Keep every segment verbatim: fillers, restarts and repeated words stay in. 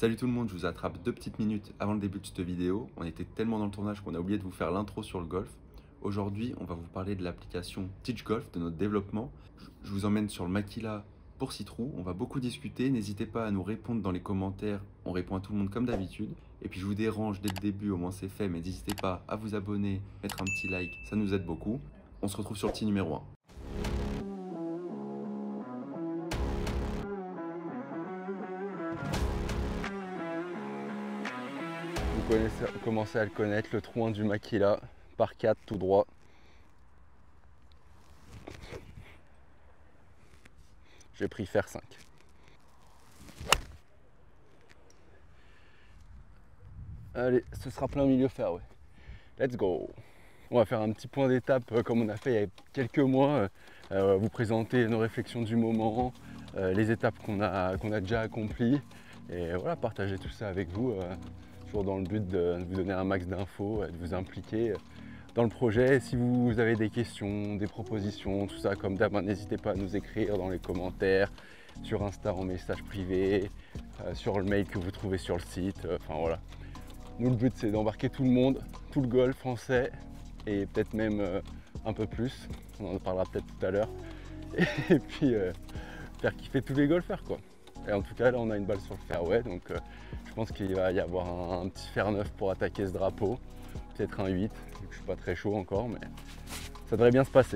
Salut tout le monde, je vous attrape deux petites minutes avant le début de cette vidéo. On était tellement dans le tournage qu'on a oublié de vous faire l'intro sur le golf. Aujourd'hui, on va vous parler de l'application Teach Golf, de notre développement. Je vous emmène sur le Makila pour six trous. On va beaucoup discuter. N'hésitez pas à nous répondre dans les commentaires. On répond à tout le monde comme d'habitude. Et puis je vous dérange dès le début, au moins c'est fait. Mais n'hésitez pas à vous abonner, mettre un petit like, ça nous aide beaucoup. On se retrouve sur le tee numéro un. Vous connaissez, commencez à le connaître, le trou un du Makila, par quatre tout droit. J'ai pris fer cinq. Allez, ce sera plein milieu fairway. Let's go. On va faire un petit point d'étape euh, comme on a fait il y a quelques mois. Euh, vous présenter nos réflexions du moment, euh, les étapes qu'on a, qu'on a déjà accomplies. Et voilà, partager tout ça avec vous. Euh, toujours dans le but de vous donner un max d'infos, de vous impliquer dans le projet. Si vous avez des questions, des propositions, tout ça, comme d'hab, n'hésitez pas à nous écrire dans les commentaires, sur Insta en message privé, euh, sur le mail que vous trouvez sur le site. Euh, enfin voilà. Nous, le but, c'est d'embarquer tout le monde, tout le golf français et peut-être même euh, un peu plus. On en parlera peut-être tout à l'heure. Et puis euh, faire kiffer tous les golfeurs, quoi. Et en tout cas, là, on a une balle sur le fairway, donc euh, je pense qu'il va y avoir un, un petit fer neuf pour attaquer ce drapeau. Peut-être un huit, vu que je suis pas très chaud encore, mais ça devrait bien se passer.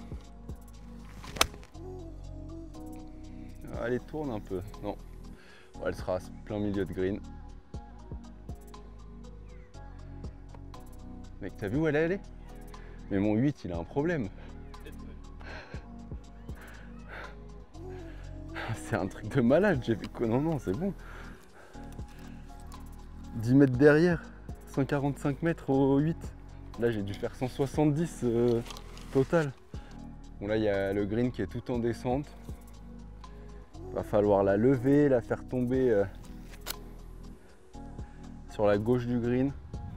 Allez, tourne un peu. Non, elle sera plein milieu de green. Mec, t'as vu où elle est allée? Mais mon huit, il a un problème. C'est un truc de malade, j'ai vu que non, non, c'est bon. dix mètres derrière, cent quarante-cinq mètres au huit. Là, j'ai dû faire cent soixante-dix euh, total. Bon, là, il y a le green qui est tout en descente. Il va falloir la lever, la faire tomber euh, sur la gauche du green.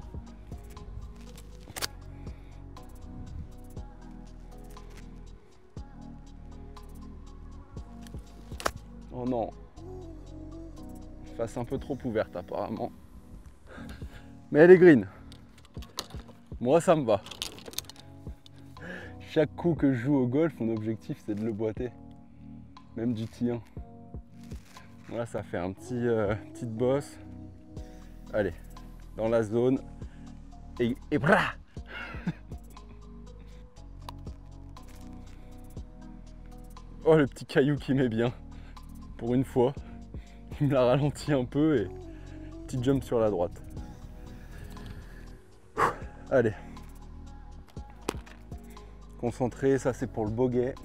Oh non, face un peu trop ouverte apparemment. Mais elle est green. Moi, ça me va. Chaque coup que je joue au golf, mon objectif c'est de le boiter. Même du tee un. Voilà, ça fait un petit euh, petite bosse. Allez, dans la zone. Et, et bra. Oh, le petit caillou qui met bien. Pour une fois, il me l'a ralenti un peu et petit jump sur la droite. Allez. Concentré, ça c'est pour le bogey.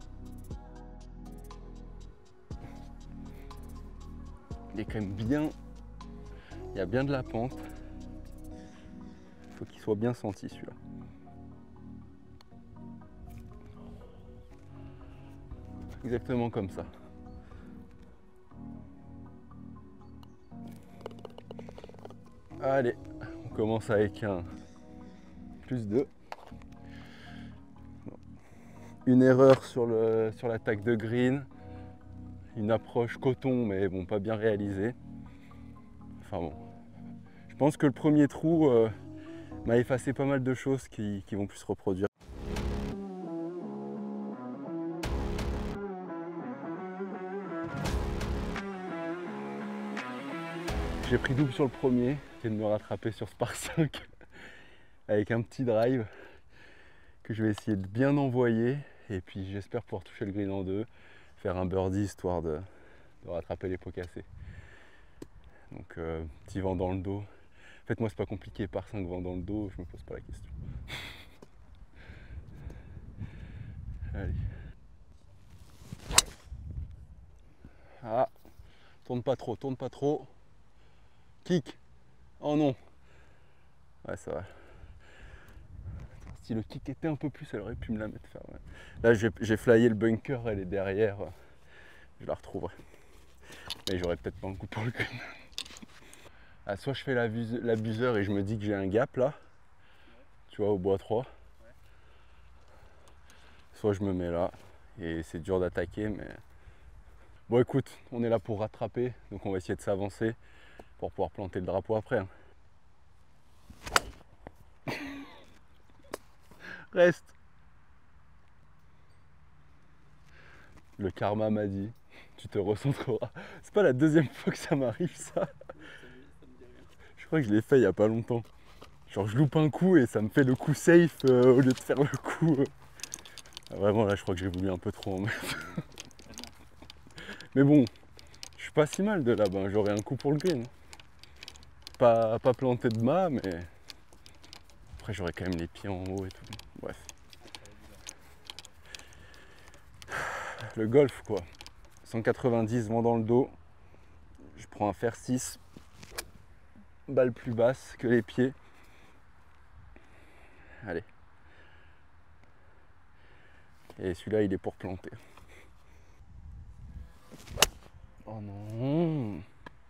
Il est quand même bien, il y a bien de la pente. Il faut qu'il soit bien senti celui-là. Exactement comme ça. Allez, on commence avec un plus deux. Une erreur sur le sur l'attaque de green. Une approche coton, mais bon, pas bien réalisée. Enfin bon. Je pense que le premier trou euh, m'a effacé pas mal de choses qui, qui vont plus se reproduire. J'ai pris double sur le premier, j'ai de me rattraper sur ce par cinq avec un petit drive que je vais essayer de bien envoyer et puis j'espère pouvoir toucher le green en deux, faire un birdie histoire de, de rattraper les pots cassés. Donc euh, petit vent dans le dos. En fait moi c'est pas compliqué, par cinq vents dans le dos, je me pose pas la question. Allez. Ah, tourne pas trop, tourne pas trop. Kick. Oh non. Ouais, ça va. Si le kick était un peu plus, elle aurait pu me la mettre faire. Ouais. Là, j'ai flyé le bunker, elle est derrière. Je la retrouverai. Mais j'aurais peut-être pas un coup pour le green. Ah, soit je fais l'abuseur et je me dis que j'ai un gap là. Tu vois, au bois trois. Soit je me mets là. Et c'est dur d'attaquer, mais Bon écoute, on est là pour rattraper, donc on va essayer de s'avancer pour pouvoir planter le drapeau après. Hein. Reste. Le karma m'a dit, tu te recentreras. C'est pas la deuxième fois que ça m'arrive ça. Je crois que je l'ai fait il y a pas longtemps. Genre je loupe un coup et ça me fait le coup safe euh, au lieu de faire le coup. Euh... Ah, vraiment là je crois que j'ai voulu un peu trop en mettre. Mais bon, je suis pas si mal de là-bas, j'aurai un coup pour le green. Pas, pas planté de mât, mais après j'aurai quand même les pieds en haut et tout. Bref. Le golf quoi. cent quatre-vingt-dix vent dans le dos. Je prends un fer six. Balle plus basse que les pieds. Allez. Et celui-là il est pour planter. Oh non.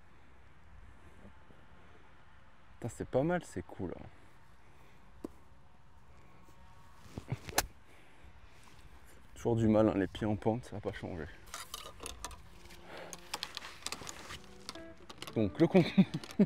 Putain, c'est pas mal ces coups là. Toujours du mal, hein, les pieds en pente, ça va pas changer. Donc le contenu.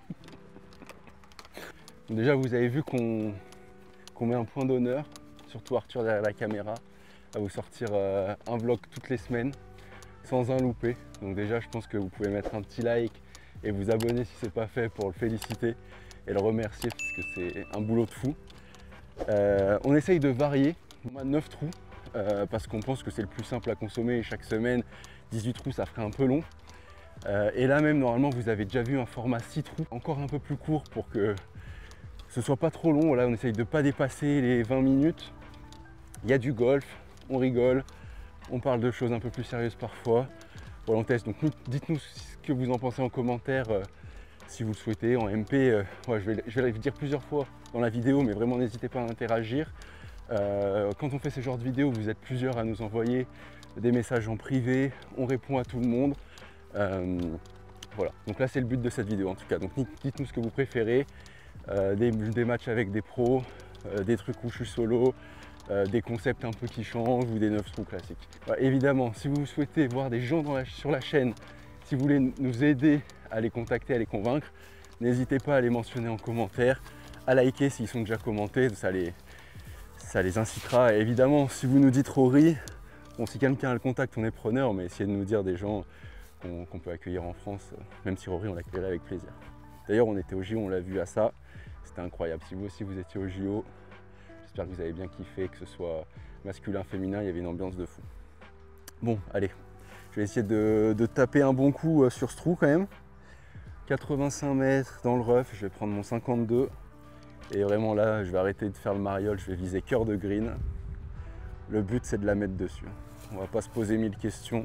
Déjà vous avez vu qu'on qu'on met un point d'honneur, surtout Arthur derrière la caméra, à vous sortir euh, un vlog toutes les semaines, sans un loupé. Donc déjà je pense que vous pouvez mettre un petit like et vous abonner si c'est pas fait pour le féliciter et le remercier parce que c'est un boulot de fou. Euh, on essaye de varier, on a neuf trous euh, parce qu'on pense que c'est le plus simple à consommer et chaque semaine dix-huit trous ça ferait un peu long. Euh, et là même normalement vous avez déjà vu un format six trous, encore un peu plus court pour que ce soit pas trop long. Là on essaye de ne pas dépasser les vingt minutes. Il y a du golf, on rigole, on parle de choses un peu plus sérieuses parfois. Voilà, on teste, donc dites-nous ce que vous en pensez en commentaire euh, si vous le souhaitez. En M P, euh, ouais, je, vais, je vais le dire plusieurs fois dans la vidéo, mais vraiment n'hésitez pas à interagir. Euh, quand on fait ce genre de vidéo, vous êtes plusieurs à nous envoyer des messages en privé, on répond à tout le monde. Euh, voilà, donc là c'est le but de cette vidéo en tout cas. Donc dites-nous ce que vous préférez, euh, des, des matchs avec des pros, euh, des trucs où je suis solo, euh, des concepts un peu qui changent ou des neuf trous classiques. Voilà, évidemment, si vous souhaitez voir des gens dans la, sur la chaîne, si vous voulez nous aider à les contacter, à les convaincre, n'hésitez pas à les mentionner en commentaire, à liker s'ils sont déjà commentés, ça les, ça les incitera. Et évidemment, si vous nous dites Rory, bon, si quelqu'un a le contact, on est preneur, mais essayez de nous dire des gens qu'on qu'on peut accueillir en France, même si Rory, on l'accueillerait avec plaisir. D'ailleurs, on était au J O, on l'a vu à ça, c'était incroyable. Si vous aussi vous étiez au J O, j'espère que vous avez bien kiffé, que ce soit masculin, féminin, il y avait une ambiance de fou. Bon, allez, je vais essayer de, de taper un bon coup sur ce trou quand même. quatre-vingt-cinq mètres dans le rough, je vais prendre mon cinquante-deux. Et vraiment là, je vais arrêter de faire le mariole, je vais viser cœur de green. Le but, c'est de la mettre dessus. On va pas se poser mille questions.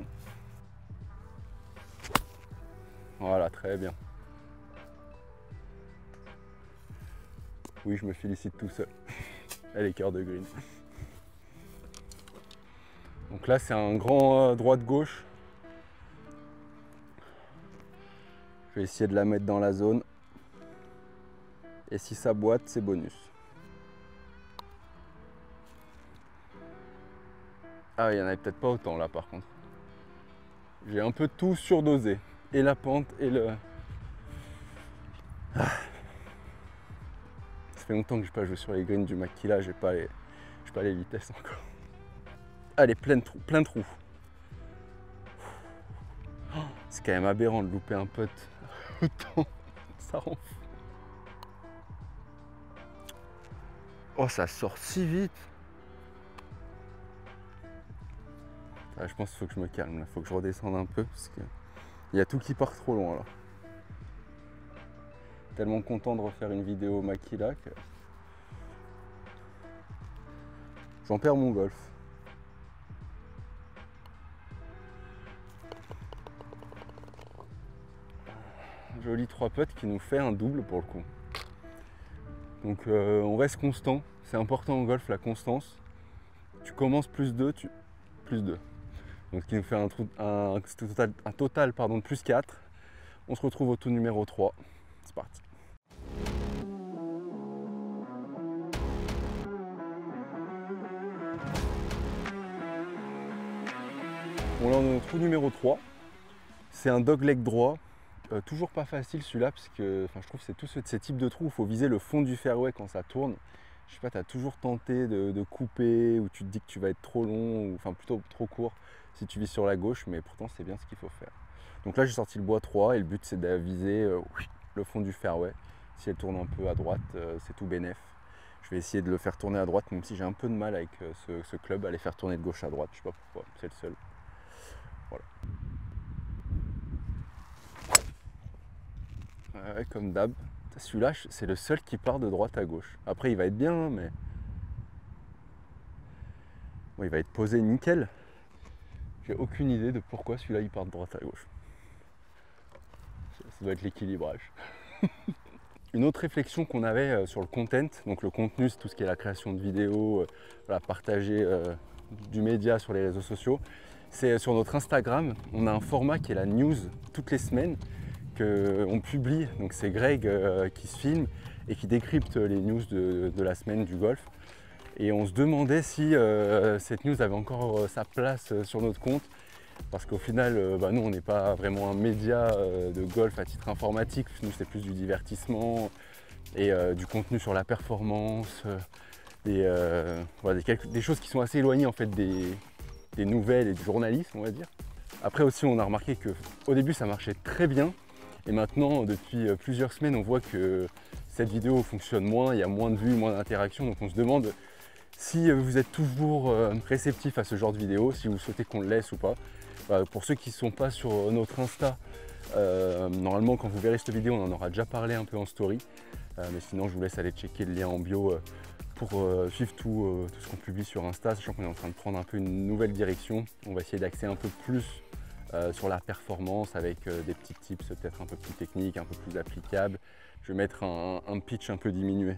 Voilà, très bien. Oui, je me félicite tout seul. Elle est cœur de green. Donc là, c'est un grand euh, droite-gauche. Je vais essayer de la mettre dans la zone. Et si ça boite, c'est bonus. Ah, il n'y en avait peut-être pas autant là par contre. J'ai un peu tout surdosé. Et la pente et le... Ah. Ça fait longtemps que je n'ai pas joué sur les greens du Makila, j'ai pas les... j'ai pas les vitesses encore. Allez, plein de trous, plein de trous. Oh, c'est quand même aberrant de louper un putt autant. Ça rend fou. Oh, ça sort si vite. Ah, je pense qu'il faut que je me calme, il faut que je redescende un peu parce que il y a tout qui part trop loin là. Tellement content de refaire une vidéo Makila que j'en perds mon golf. Joli trois putts qui nous fait un double pour le coup. Donc euh, on reste constant, c'est important en golf la constance. Tu commences plus deux, tu plus deux. Donc ce qui nous fait un, trou, un, un total, un total pardon, de plus quatre. On se retrouve au tour numéro trois. C'est parti. Bon là on est au trou numéro trois. C'est un dogleg droit. Euh, toujours pas facile celui-là, parce que enfin, je trouve que c'est tous ces types de trous où il faut viser le fond du fairway quand ça tourne. Je sais pas, tu as toujours tenté de, de couper, ou tu te dis que tu vas être trop long, ou enfin plutôt trop court si tu vises sur la gauche, mais pourtant c'est bien ce qu'il faut faire. Donc là j'ai sorti le bois trois et le but c'est de viser euh, le fond du fairway. Si elle tourne un peu à droite, euh, c'est tout bénef. Je vais essayer de le faire tourner à droite, même si j'ai un peu de mal avec euh, ce, ce club, à les faire tourner de gauche à droite, je sais pas pourquoi, c'est le seul. Voilà. Ouais, comme d'hab. Celui-là, c'est le seul qui part de droite à gauche. Après, il va être bien, mais... Bon, il va être posé nickel. J'ai aucune idée de pourquoi celui-là, il part de droite à gauche. Ça doit être l'équilibrage. Une autre réflexion qu'on avait sur le content, donc le contenu, c'est tout ce qui est la création de vidéos, euh, voilà, partager euh, du média sur les réseaux sociaux. C'est sur notre Instagram, on a un format qui est la news toutes les semaines, qu'on publie. Donc c'est Greg euh, qui se filme et qui décrypte les news de, de la semaine du golf. Et on se demandait si euh, cette news avait encore euh, sa place euh, sur notre compte. Parce qu'au final, euh, bah, nous on n'est pas vraiment un média euh, de golf à titre informatique. Nous c'est plus du divertissement et euh, du contenu sur la performance. Euh, des, euh, voilà, des, quelques, des choses qui sont assez éloignées en fait des, des nouvelles et du journalisme, on va dire. Après aussi on a remarqué qu'au début ça marchait très bien. Et maintenant, depuis plusieurs semaines, on voit que cette vidéo fonctionne moins, il y a moins de vues, moins d'interactions. Donc on se demande si vous êtes toujours réceptif à ce genre de vidéo, si vous souhaitez qu'on le laisse ou pas. Pour ceux qui ne sont pas sur notre Insta, euh, normalement quand vous verrez cette vidéo, on en aura déjà parlé un peu en story. Euh, mais sinon, je vous laisse aller checker le lien en bio pour euh, suivre tout, euh, tout ce qu'on publie sur Insta, sachant qu'on est en train de prendre un peu une nouvelle direction. On va essayer d'axer un peu plus Euh, sur la performance avec euh, des petits tips peut-être un peu plus techniques, un peu plus applicables. Je vais mettre un, un pitch un peu diminué.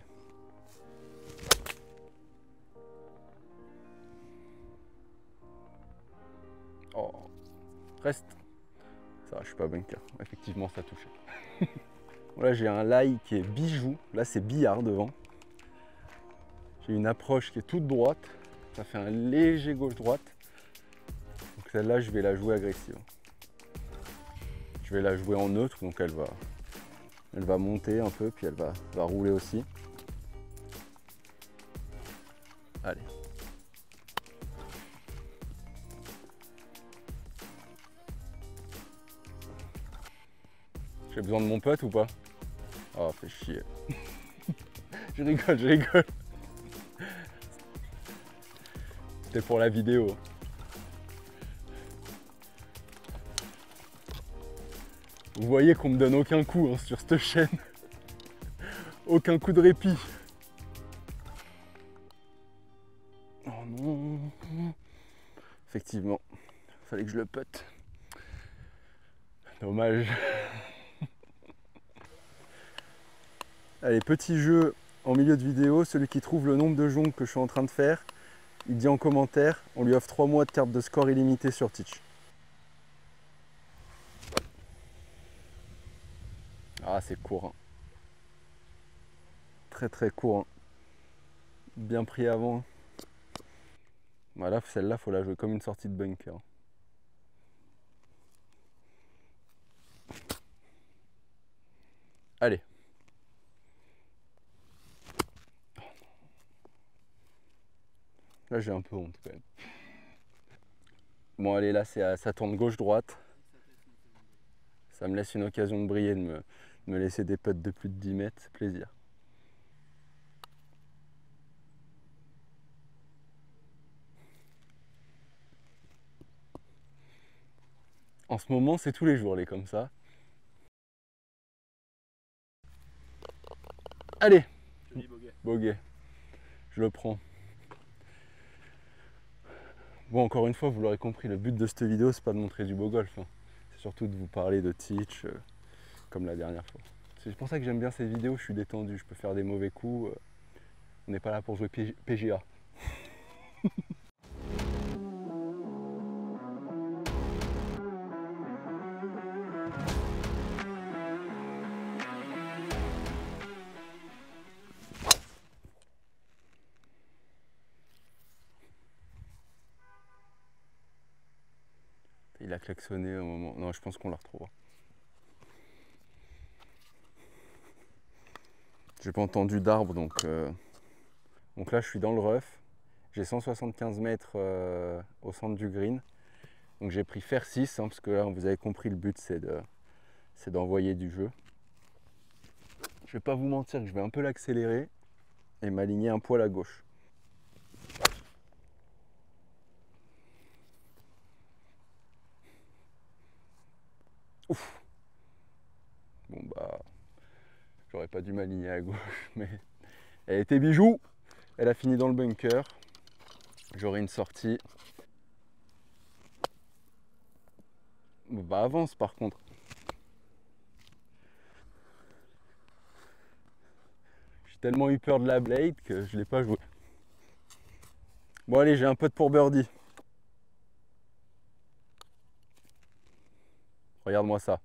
Oh, reste. Ça va, je suis pas bunker. Effectivement, ça touche. Là, j'ai un lie qui est bijou. Là, c'est billard devant. J'ai une approche qui est toute droite. Ça fait un léger gauche-droite. Donc celle-là, je vais la jouer agressive. Je vais la jouer en neutre, donc elle va, elle va monter un peu, puis elle va, va rouler aussi. Allez. J'ai besoin de mon pote ou pas? Oh, fait chier. Je rigole, je rigole. C'était pour la vidéo. Vous voyez qu'on me donne aucun coup hein, sur cette chaîne. Aucun coup de répit. Oh non. Effectivement, il fallait que je le putte. Dommage. Allez, petit jeu en milieu de vidéo. Celui qui trouve le nombre de jongles que je suis en train de faire, il dit en commentaire, on lui offre trois mois de carte de score illimité sur Teach. Ah, c'est court. Hein. Très très court. Hein. Bien pris avant. Voilà, celle-là, il faut la jouer comme une sortie de bunker. Allez. Là, j'ai un peu honte quand même. Bon, allez, là, c'est ça tourne gauche-droite. Ça me laisse une occasion de briller, de me, de me laisser des putts de plus de dix mètres, c'est plaisir. En ce moment, c'est tous les jours, les comme ça. Allez, bogey. Je le prends. Bon, encore une fois, vous l'aurez compris, le but de cette vidéo, c'est pas de montrer du beau golf. Hein. C'est surtout de vous parler de Teach, euh, comme la dernière fois. C'est pour ça que j'aime bien ces vidéos, je suis détendu, je peux faire des mauvais coups. Euh, on n'est pas là pour jouer P G A. Il a a klaxonné au moment. Non, je pense qu'on la retrouvera. J'ai pas entendu d'arbre, donc, euh... donc là je suis dans le rough. J'ai cent soixante-quinze mètres euh, au centre du green. Donc j'ai pris fer six, hein, parce que là vous avez compris, le but c'est de, c'est d'envoyer du jeu. Je vais pas vous mentir que je vais un peu l'accélérer et m'aligner un poil à gauche. Ouf. Bon bah, j'aurais pas dû m'aligner à gauche, mais elle était bijou. Elle a fini dans le bunker. J'aurai une sortie. Bah avance par contre. J'ai tellement eu peur de la blade que je l'ai pas joué. Bon allez, j'ai un pote pour birdie. Regarde-moi ça.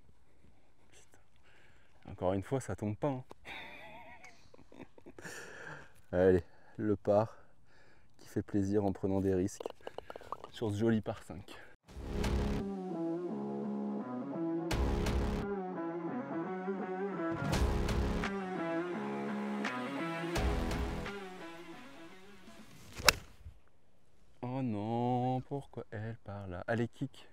Putain. Encore une fois, ça tombe pas. Hein. Allez, le par qui fait plaisir en prenant des risques sur ce joli par cinq. Oh non, pourquoi elle part là? Allez, kick.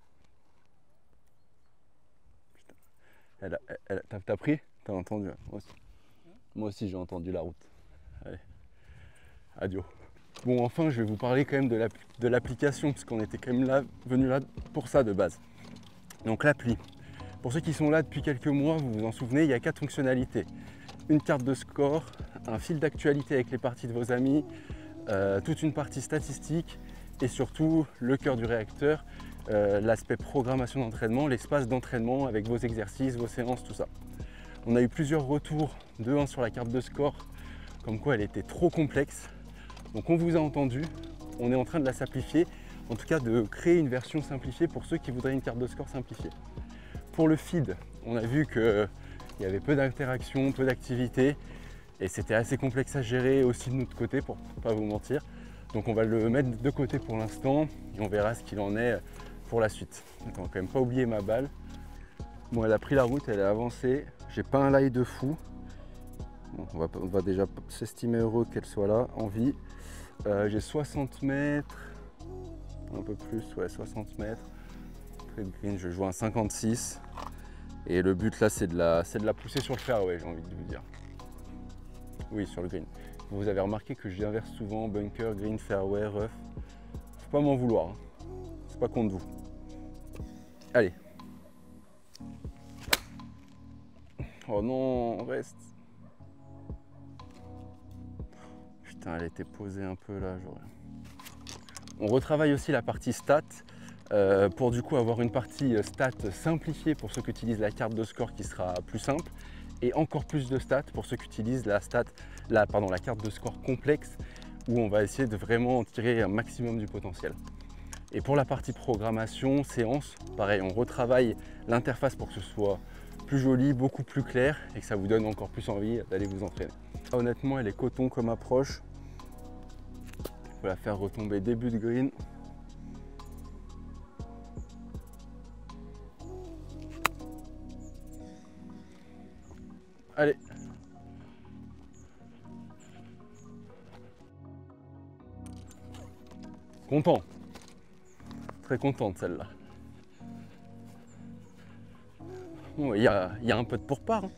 Putain. Elle a, elle, t'as, t'as pris? T'as entendu? Moi aussi, Moi aussi j'ai entendu la route. Allez, adieu. Bon, enfin, je vais vous parler quand même de, la, de l'application, puisqu'on était quand même là, venu là pour ça de base. Donc l'appli. Pour ceux qui sont là depuis quelques mois, vous vous en souvenez, il y a quatre fonctionnalités. Une carte de score, un fil d'actualité avec les parties de vos amis, euh, toute une partie statistique et surtout le cœur du réacteur, euh, l'aspect programmation d'entraînement, l'espace d'entraînement avec vos exercices, vos séances, tout ça. On a eu plusieurs retours de un sur la carte de score, comme quoi elle était trop complexe. Donc on vous a entendu, on est en train de la simplifier, en tout cas de créer une version simplifiée pour ceux qui voudraient une carte de score simplifiée. Pour le feed, on a vu qu'il y avait peu d'interactions, peu d'activités et c'était assez complexe à gérer aussi de notre côté pour ne pas vous mentir. Donc on va le mettre de côté pour l'instant et on verra ce qu'il en est pour la suite. Donc on va quand même pas oublier ma balle. Bon, elle a pris la route, elle est avancée, j'ai pas un lie de fou. Bon, on, va, on va déjà s'estimer heureux qu'elle soit là en vie. Euh, j'ai soixante mètres, un peu plus, ouais, soixante mètres. Près de green, je joue un cinquante-six. Et le but là, c'est de, la, c'est de la pousser sur le fairway, j'ai envie de vous dire. Oui, sur le green. Vous avez remarqué que j'inverse souvent bunker, green, fairway, rough. Faut pas m'en vouloir, hein. C'est pas contre vous. Allez. Oh non, reste. Putain, elle était posée un peu là. J'aurais... On retravaille aussi la partie stats euh, pour du coup avoir une partie stats simplifiée pour ceux qui utilisent la carte de score qui sera plus simple et encore plus de stats pour ceux qui utilisent la, stat, la, pardon, la carte de score complexe où on va essayer de vraiment en tirer un maximum du potentiel. Et pour la partie programmation, séance, pareil, on retravaille l'interface pour que ce soit plus joli, beaucoup plus clair et que ça vous donne encore plus envie d'aller vous entraîner. Honnêtement, elle est coton comme approche. Il faut la faire retomber début de green. Allez. Content. Très content de celle-là. Bon, il y a, y a un peu de pourpart. Hein.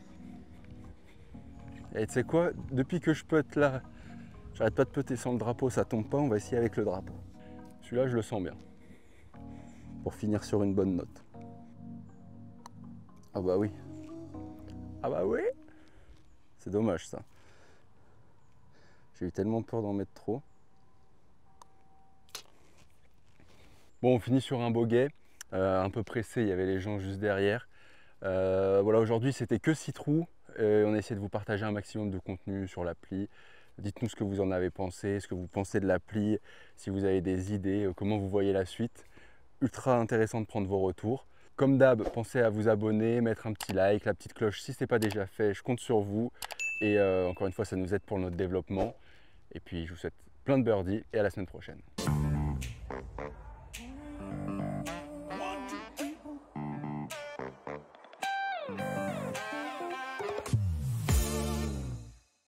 Et tu sais quoi, depuis que je putte là, j'arrête pas de putter sans le drapeau, ça tombe pas, on va essayer avec le drapeau. Celui-là, je le sens bien. Pour finir sur une bonne note. Ah bah oui. Ah bah oui. C'est dommage ça. J'ai eu tellement peur d'en mettre trop. Bon, on finit sur un bogey, euh, un peu pressé, il y avait les gens juste derrière. Euh, voilà, aujourd'hui c'était que six trous. Et on a essayé de vous partager un maximum de contenu sur l'appli. Dites-nous ce que vous en avez pensé, ce que vous pensez de l'appli, si vous avez des idées, comment vous voyez la suite. Ultra intéressant de prendre vos retours. Comme d'hab, pensez à vous abonner, mettre un petit like, la petite cloche si ce n'est pas déjà fait. Je compte sur vous. Et euh, encore une fois, ça nous aide pour notre développement. Et puis, je vous souhaite plein de birdies et à la semaine prochaine.